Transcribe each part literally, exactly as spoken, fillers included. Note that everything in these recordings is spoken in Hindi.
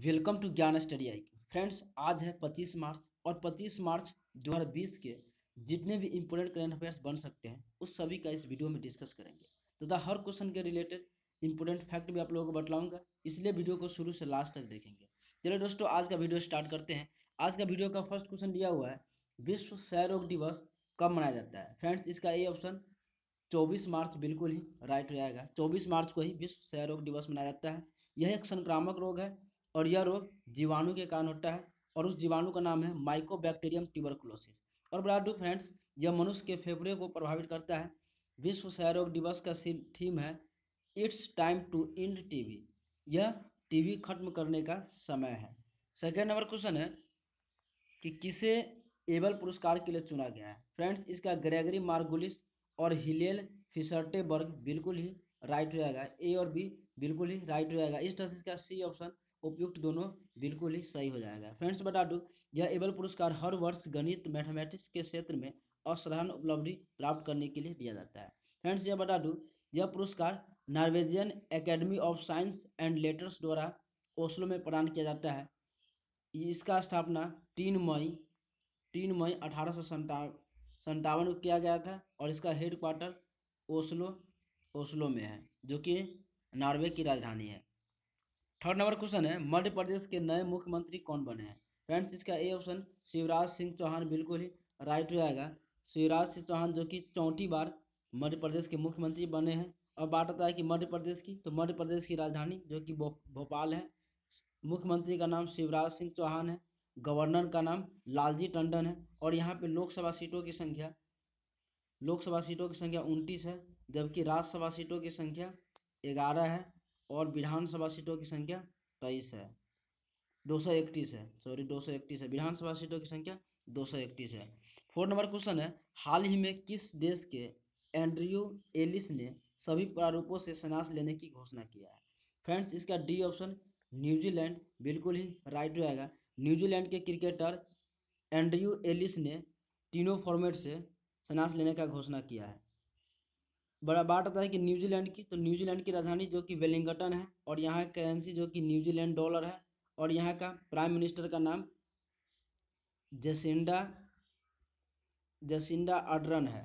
Welcome to Gyan study IQ क्यू। फ्रेंड्स, आज है पच्चीस मार्च और पच्चीस मार्च दो हज़ार बीस के जितने भी इंपोर्टेंट करंट अफेयर्स बन सकते हैं उस सभी का इस वीडियो में डिस्कस करेंगे तथा तो हर क्वेश्चन के रिलेटेड इंपोर्टेंट फैक्ट भी आप लोगों को बतलाऊंगा, इसलिए वीडियो को शुरू से लास्ट तक देखेंगे। चलिए दोस्तों, आज का वीडियो स्टार्ट करते हैं। आज का वीडियो का फर्स्ट क्वेश्चन दिया हुआ है, विश्व क्षय रोग दिवस कब मनाया जाता है। फ्रेंड्स, इसका ए ऑप्शन चौबीस मार्च बिल्कुल ही राइट हो जाएगा। चौबीस मार्च को ही विश्व क्षय रोग दिवस मनाया जाता है। यह एक संक्रामक रोग है और यह रोग जीवाणु के कारण होता है और उस जीवाणु का नाम है माइकोबैक्टीरियम ट्यूबरकुलोसिस। और बता दूं फ्रेंड्स, यह मनुष्य के फेफड़े को प्रभावित करता है। विश्व क्षय रोग दिवस का थीम है it's time to end TB. यह टीबी खत्म करने का समय है। सेकेंड नंबर क्वेश्चन है कि किसे एबल पुरस्कार के लिए चुना गया है। फ्रेंड्स, इसका ग्रेगरी मार्गुलिस और हिलेल फिशर्टेबर्ग बिल्कुल ही राइट हो जाएगा। ए और बी बिल्कुल ही राइट हो जाएगा। इस तरह से इसका सी ऑप्शन उपयुक्त दोनों बिल्कुल ही सही हो जाएगा। फ्रेंड्स, बता दूं, यह एबल पुरस्कार हर वर्ष गणित मैथमेटिक्स के क्षेत्र में असाधारण उपलब्धि प्राप्त करने के लिए दिया जाता है। फ्रेंड्स, यह बता दूं, यह पुरस्कार Norwegian Academy of Science and Letters द्वारा ओस्लो में प्रदान किया जाता है। इसका स्थापना तीन मई तीन मई अठारह सौ संतावन को किया गया था और इसका हेड क्वार्टर ओस्लो ओस्लो में है, जो कि नॉर्वे की राजधानी है। थर्ड नंबर क्वेश्चन है, मध्य प्रदेश के नए मुख्यमंत्री कौन बने हैं। फ्रेंड्स, इसका ए ऑप्शन शिवराज सिंह चौहान बिल्कुल ही राइट हो जाएगा। शिवराज सिंह चौहान जो कि चौथी बार मध्य प्रदेश के मुख्यमंत्री बने हैं। और बात आता है कि मध्य प्रदेश की, तो मध्य प्रदेश की राजधानी जो कि भोपाल है। मुख्यमंत्री का नाम शिवराज सिंह चौहान है। गवर्नर का नाम लालजी टंडन है। और यहाँ पे लोकसभा सीटों की संख्या लोकसभा सीटों की संख्या उनतीस है, जबकि राज्यसभा सीटों की संख्या ग्यारह है और विधानसभा सीटों की संख्या तेईस है दो सौ इकतीस है सॉरी दो सौ इकतीस है। विधानसभा सीटों की संख्या दो सौ इकतीस है। फोर्थ नंबर क्वेश्चन है, हाल ही में किस देश के एंड्रयू एलिस ने सभी प्रारूपों से संन्यास लेने की घोषणा किया है। फ्रेंड्स, इसका डी ऑप्शन न्यूजीलैंड बिल्कुल ही राइट हो जाएगा। न्यूजीलैंड के क्रिकेटर एंड्रयू एलिस ने तीनों फॉर्मेट से संन्यास लेने का घोषणा किया है। बड़ा बात आता है कि न्यूजीलैंड की, तो न्यूजीलैंड की राजधानी जो कि वेलिंगटन है और यहाँ करेंसी जो कि न्यूजीलैंड डॉलर है और यहाँ का प्राइम मिनिस्टर का नाम जेसिंडा जेसिंडा अर्डर्न है।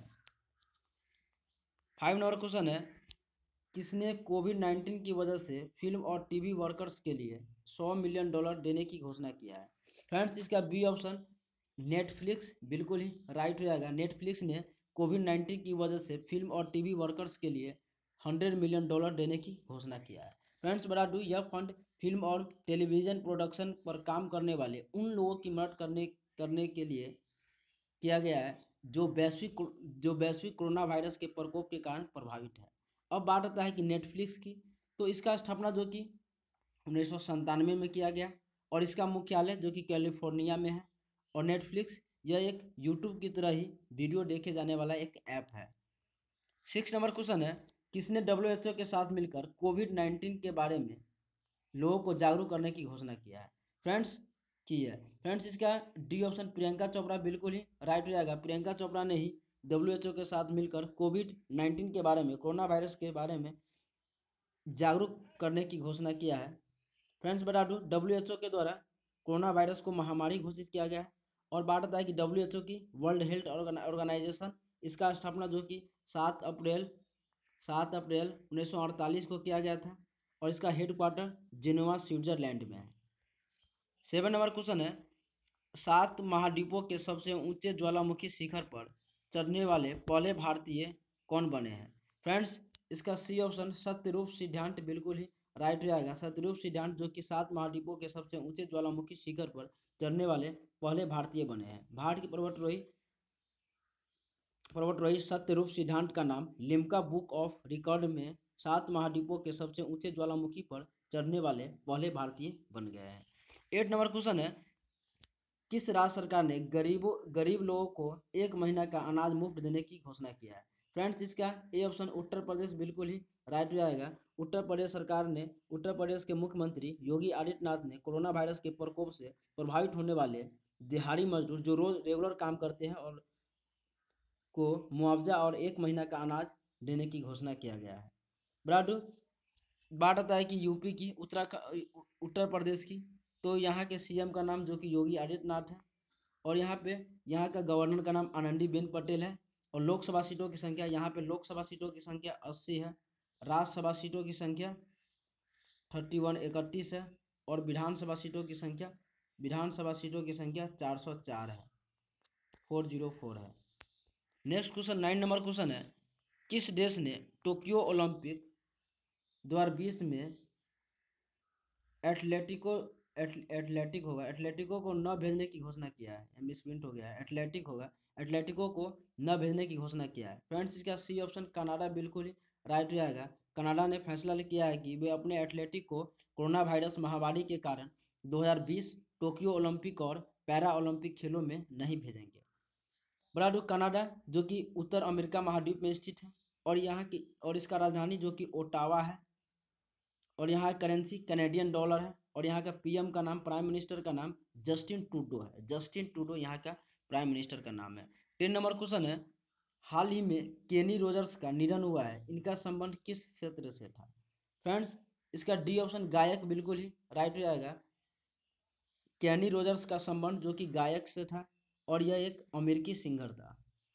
फाइव नंबर क्वेश्चन है, किसने कोविड नाइन्टीन की वजह से फिल्म और टीवी वर्कर्स के लिए सौ मिलियन डॉलर देने की घोषणा किया है। फ्रेंड्स, इसका बी ऑप्शन नेटफ्लिक्स बिल्कुल ही राइट हो जाएगा। नेटफ्लिक्स ने कोविड नाइन्टीन की वजह से फिल्म और टीवी वर्कर्स के लिए हंड्रेड मिलियन डॉलर देने की घोषणा किया है। फ्रेंड्स, बता दूं, यह फंड फिल्म और टेलीविजन प्रोडक्शन पर काम करने वाले उन लोगों की मदद करने करने के लिए किया गया है जो वैश्विक जो वैश्विक कोरोना वायरस के प्रकोप के कारण प्रभावित है। अब बात आता है कि नेटफ्लिक्स की, तो इसका स्थापना जो कि उन्नीस सौ संतानवे में किया गया और इसका मुख्यालय जो कि कैलिफोर्निया में है। और नेटफ्लिक्स यह एक यूट्यूब की तरह ही वीडियो देखे जाने वाला एक ऐप है। सिक्स नंबर क्वेश्चन है, किसने डब्ल्यू एच ओ के साथ मिलकर कोविड नाइन्टीन के बारे में लोगों को जागरूक करने की घोषणा किया है। फ्रेंड्स, की है फ्रेंड्स, इसका डी ऑप्शन प्रियंका चोपड़ा बिल्कुल ही राइट हो जाएगा। प्रियंका चोपड़ा ने ही डब्ल्यू एच ओ के साथ मिलकर कोविड नाइन्टीन के बारे में, कोरोना वायरस के बारे में जागरूक करने की घोषणा किया है। फ्रेंड्स, बता दूं, डब्ल्यू एच ओ के द्वारा कोरोना वायरस को महामारी घोषित किया गया है। और बात आता है कि डब्ल्यू एच ओ की वर्ल्ड हेल्थ ऑर्गेनाइजेशन, इसका स्थापना जो कि सात अप्रैल सात अप्रैल उन्नीस सौ अड़तालीस को किया गया था और इसका हेड क्वार्टर जिनेवा स्विट्जरलैंड में है। सेवन नंबर क्वेश्चन है, सात महाद्वीपों के सबसे ऊंचे ज्वालामुखी शिखर पर चढ़ने वाले पहले भारतीय कौन बने हैं। फ्रेंड्स, इसका सी ऑप्शन सत्यरूप सिद्धांत बिल्कुल ही राइट हो जाएगा। सत्यरूप सिद्धांत जो कि सात महाद्वीपों के सबसे ऊंचे ज्वालामुखी शिखर पर चढ़ने वाले पहले भारतीय बने हैं। भारत के पर्वतरोही पर्वतरोही सत्यरूप सिद्धांत का नाम लिम्का बुक ऑफ रिकॉर्ड में सात महाद्वीपों के सबसे ऊंचे ज्वालामुखी पर चढ़ने वाले पहले भारतीय बन गए हैं। एट नंबर क्वेश्चन है, किस राज्य सरकार ने गरीबों गरीब लोगों को एक महीना का अनाज मुफ्त देने की घोषणा किया है। फ्रेंड्स, इसका ए ऑप्शन उत्तर प्रदेश बिल्कुल ही राइट हो जाएगा। उत्तर प्रदेश सरकार ने उत्तर प्रदेश के मुख्यमंत्री योगी आदित्यनाथ ने कोरोना वायरस के प्रकोप से प्रभावित होने वाले दिहाड़ी मजदूर जो रोज रेगुलर काम करते हैं और को मुआवजा और एक महीना का अनाज देने की घोषणा किया गया है। बराबर बात आता है कि यूपी की, उत्तराखंड उत्तर प्रदेश की तो यहाँ के सीएम का नाम जो कि योगी आदित्यनाथ है, और यहाँ पे यहाँ का गवर्नर का नाम आनंदीबेन पटेल है। और लोकसभा सीटों की संख्या, यहाँ पे लोकसभा सीटों की संख्या अस्सी है, राज्यसभा सीटों की संख्या थर्टी वन इकतीस है, और विधानसभा सीटों की संख्या विधानसभा सीटों की संख्या चार सौ चार है, फोर जीरो फोर है। Next question, nine number question है, किस देश ने टोक्यो ओलंपिक दो हज़ार बीस में एथलेटिको एथलेटिक होगा एथलेटिको को न भेजने की घोषणा किया है। मिसप्रिंट हो गया है, एथलेटिक होगा, एथलेटिको को न भेजने की घोषणा किया है। फ्रेंड्स, इसका सी ऑप्शन कनाडा बिल्कुल ही राइट रहेगा। कनाडा ने फैसला किया है कि वे अपने एथलेटिक को कोरोना वायरस महामारी के कारण दो हज़ार बीस टोक्यो ओलंपिक और पैरा ओलंपिक खेलों में नहीं भेजेंगे। बड़ा दो कनाडा जो कि उत्तर अमेरिका महाद्वीप में स्थित है, और यहाँ की और इसका राजधानी जो कि ओटावा है, और यहाँ करेंसी कैनेडियन डॉलर है, और यहाँ का पीएम का नाम, प्राइम मिनिस्टर का नाम जस्टिन ट्रूडो है। जस्टिन ट्रूडो यहाँ का प्राइम मिनिस्टर का नाम है। टेन नंबर क्वेश्चन है, हाल ही में केनी रोजर्स का निधन हुआ है, इनका संबंध किस क्षेत्र से था। फ्रेंड्स, इसका डी ऑप्शन गायक बिल्कुल ही राइट रहेगा। केनी रोजर्स का संबंध जो कि गायक से था, और यह एक अमेरिकी सिंगर था।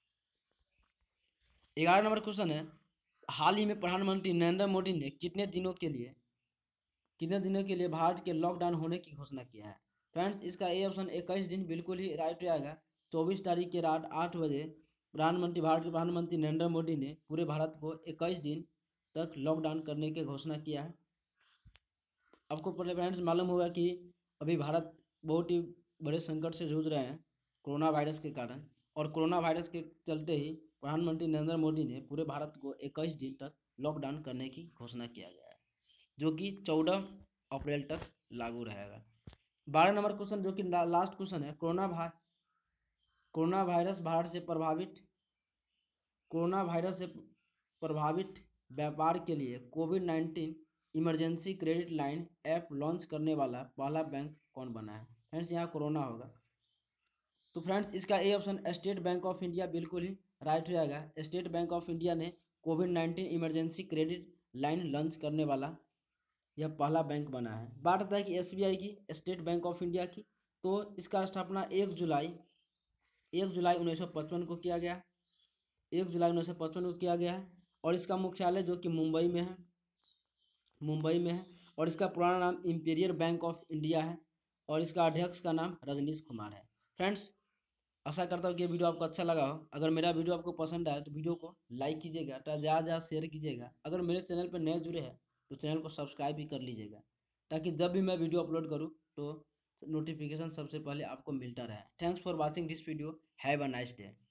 ग्यारह नंबर क्वेश्चन है, हाल ही में प्रधानमंत्री नरेंद्र मोदी ने कितने दिनों के लिए कितने दिनों के लिए भारत के लॉकडाउन होने की घोषणा किया है। फ्रेंड्स, इसका ए ऑप्शन इक्कीस दिन बिल्कुल ही राइट रहेगा। चौबीस तारीख की रात आठ बजे प्रधानमंत्री भारत के प्रधानमंत्री नरेंद्र मोदी ने पूरे भारत को इक्कीस दिन तक लॉकडाउन करने की घोषणा किया है। आपको फ्रेंड्स मालूम होगा कि अभी भारत बहुत ही बड़े संकट से जूझ रहे हैं कोरोना वायरस के कारण, और कोरोना वायरस के चलते ही प्रधानमंत्री नरेंद्र मोदी ने पूरे भारत को इक्कीस दिन तक लॉकडाउन करने की घोषणा किया गया है, जो कि चौदह अप्रैल तक लागू रहेगा। बारह नंबर क्वेश्चन जो कि लास्ट क्वेश्चन है, कोरोना भा कोरोना वायरस भारत से प्रभावित कोरोना वायरस से प्रभावित व्यापार के लिए COVID nineteen emergency credit line app launch करने वाला पहला बैंक कौन बना है। फ्रेंड्स, यहाँ कोरोना होगा, तो फ्रेंड्स इसका ए option State Bank of India बिल्कुल ही राइट रहेगा। स्टेट बैंक ऑफ इंडिया ने COVID nineteen emergency credit line launch करने वाला यह पहला बैंक बना है। बात आता है कि एसबीआई की, स्टेट बैंक ऑफ इंडिया की, तो इसका स्थापना एक जुलाई एक जुलाई उन्नीस सौ पचपन को किया गया एक जुलाई उन्नीस सौ पचपन को किया गया है, और इसका मुख्यालय जो कि मुंबई में है मुंबई में है और इसका पुराना नाम इंपीरियल बैंक ऑफ इंडिया है, और इसका अध्यक्ष का नाम रजनीश कुमार है। फ्रेंड्स, आशा करता हूँ कि ये वीडियो आपको अच्छा लगा हो। अगर मेरा वीडियो आपको पसंद आए तो वीडियो को लाइक कीजिएगा, तो ज़्यादा ज़्यादा शेयर कीजिएगा। अगर मेरे चैनल पर नए जुड़े हैं तो चैनल को सब्सक्राइब भी कर लीजिएगा, ताकि जब भी मैं वीडियो अपलोड करूँ तो नोटिफिकेशन सबसे पहले आपको मिलता रहे। Thanks for watching this video. Have a nice day.